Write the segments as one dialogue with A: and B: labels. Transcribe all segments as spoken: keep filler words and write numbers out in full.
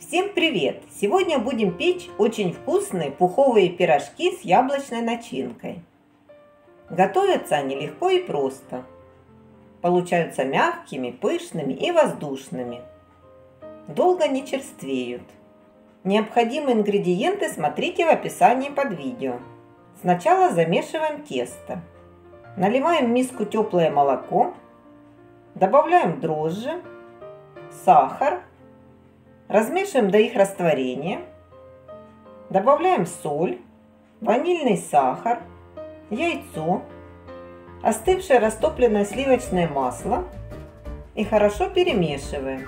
A: Всем привет! Сегодня будем печь очень вкусные пуховые пирожки с яблочной начинкой. Готовятся они легко и просто. Получаются мягкими, пышными и воздушными. Долго не черствеют. Необходимые ингредиенты смотрите в описании под видео. Сначала замешиваем тесто. Наливаем в миску теплое молоко. Добавляем дрожжи, сахар. Размешиваем до их растворения. Добавляем соль, ванильный сахар, яйцо, остывшее растопленное сливочное масло и хорошо перемешиваем.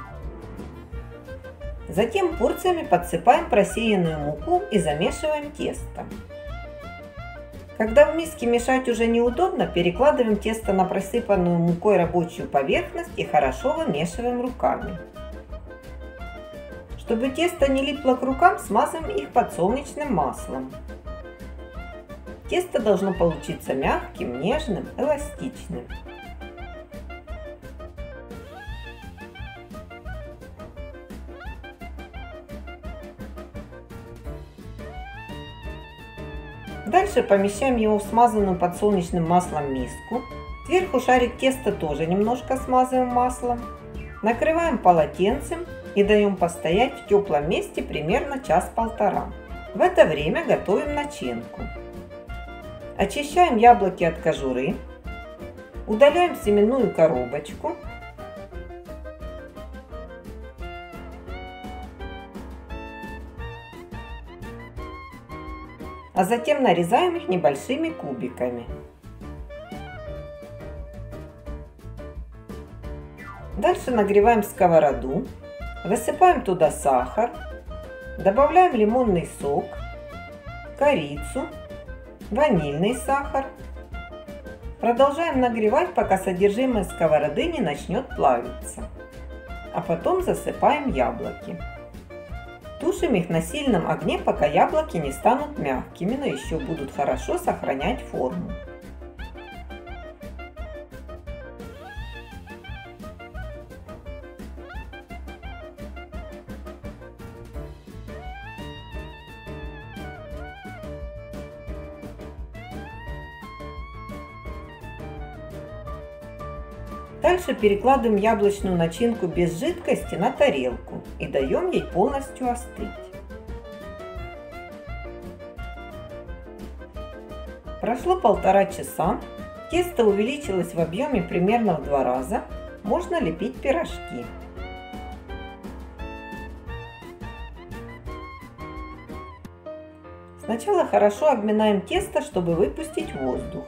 A: Затем порциями подсыпаем просеянную муку и замешиваем тесто. Когда в миске мешать уже неудобно, перекладываем тесто на просыпанную мукой рабочую поверхность и хорошо вымешиваем руками. Чтобы тесто не липло к рукам, смазываем их подсолнечным маслом. Тесто должно получиться мягким, нежным, эластичным. Дальше помещаем его в смазанную подсолнечным маслом миску. Сверху шарик теста тоже немножко смазываем маслом. Накрываем полотенцем и даем постоять в теплом месте примерно час-полтора. В это время готовим начинку. Очищаем яблоки от кожуры. Удаляем семенную коробочку. А затем нарезаем их небольшими кубиками. Дальше нагреваем сковороду. Высыпаем туда сахар, добавляем лимонный сок, корицу, ванильный сахар. Продолжаем нагревать, пока содержимое сковороды не начнет плавиться. А потом засыпаем яблоки. Тушим их на сильном огне, пока яблоки не станут мягкими, но еще будут хорошо сохранять форму. Дальше перекладываем яблочную начинку без жидкости на тарелку и даем ей полностью остыть. Прошло полтора часа, тесто увеличилось в объеме примерно в два раза, можно лепить пирожки. Сначала хорошо обминаем тесто, чтобы выпустить воздух.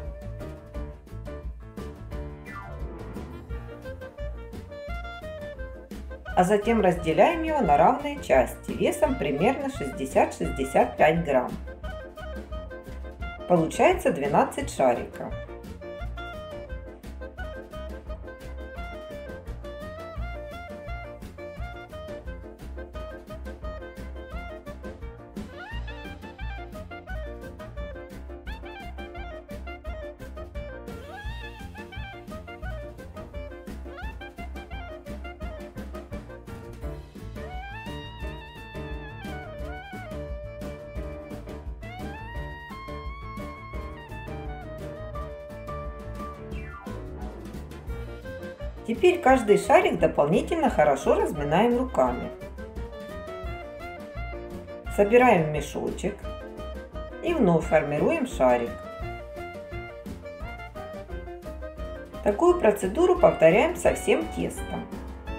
A: А затем разделяем его на равные части весом примерно шестьдесят-шестьдесят пять грамм. Получается двенадцать шариков. Теперь каждый шарик дополнительно хорошо разминаем руками. Собираем в мешочек и вновь формируем шарик. Такую процедуру повторяем со всем тестом.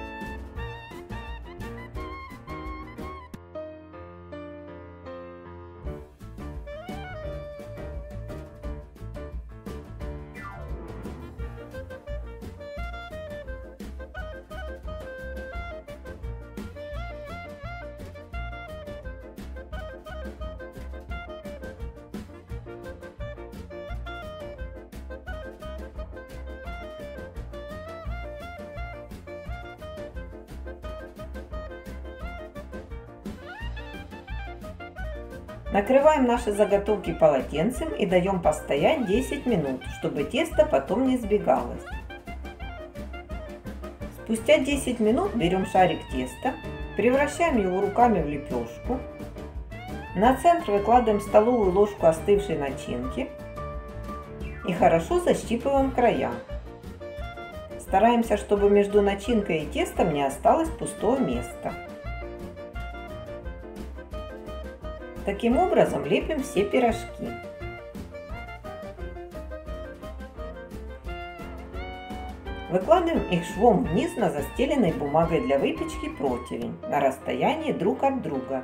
A: Накрываем наши заготовки полотенцем и даем постоять десять минут, чтобы тесто потом не сбегалось. Спустя десять минут берем шарик теста Превращаем его руками в лепешку. На центр выкладываем столовую ложку остывшей начинки и хорошо защипываем края. Стараемся, чтобы между начинкой и тестом не осталось пустого места. Таким образом лепим все пирожки. Выкладываем их швом вниз на застеленной бумагой для выпечки противень на расстоянии друг от друга.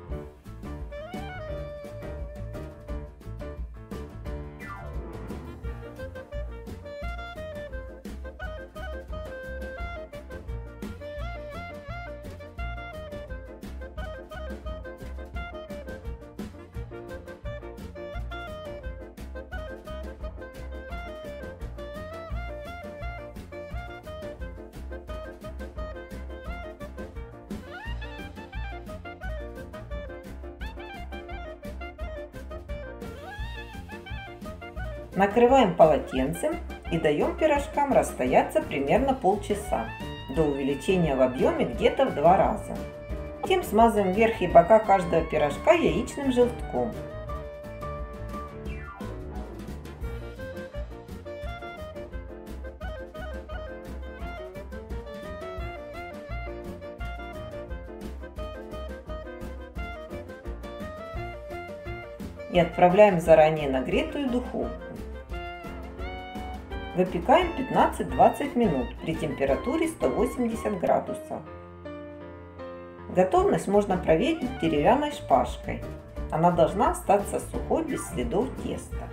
A: Накрываем полотенцем и даем пирожкам расстояться примерно полчаса, до увеличения в объеме где-то в два раза. Затем смазываем верх и бока каждого пирожка яичным желтком. И отправляем в заранее нагретую духовку. Выпекаем пятнадцать-двадцать минут при температуре сто восемьдесят градусов. Готовность можно проверить деревянной шпажкой. Она должна остаться сухой, без следов теста.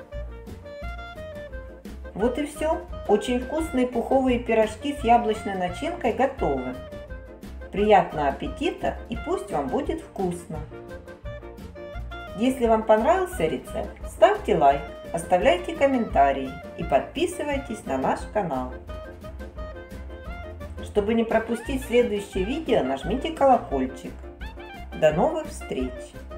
A: Вот и все. Очень вкусные пуховые пирожки с яблочной начинкой готовы. Приятного аппетита и пусть вам будет вкусно! Если вам понравился рецепт, ставьте лайк, оставляйте комментарии и подписывайтесь на наш канал. Чтобы не пропустить следующее видео, нажмите колокольчик. До новых встреч!